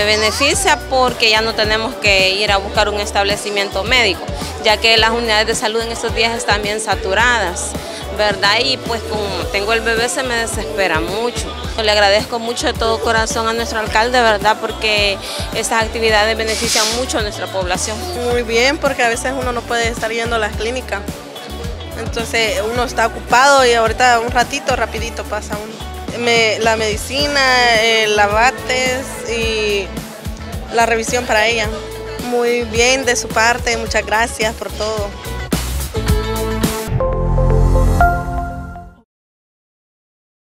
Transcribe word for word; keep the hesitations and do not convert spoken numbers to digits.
beneficia porque ya no tenemos que ir a buscar un establecimiento médico, ya que las unidades de salud en estos días están bien saturadas, ¿verdad? Y pues como tengo el bebé se me desespera mucho. Le agradezco mucho de todo corazón a nuestro alcalde, ¿verdad? Porque estas actividades benefician mucho a nuestra población. Muy bien, porque a veces uno no puede estar yendo a las clínicas. Entonces uno está ocupado y ahorita un ratito, rapidito pasa uno. Me, la medicina, el abates y la revisión para ella. Muy bien de su parte, muchas gracias por todo.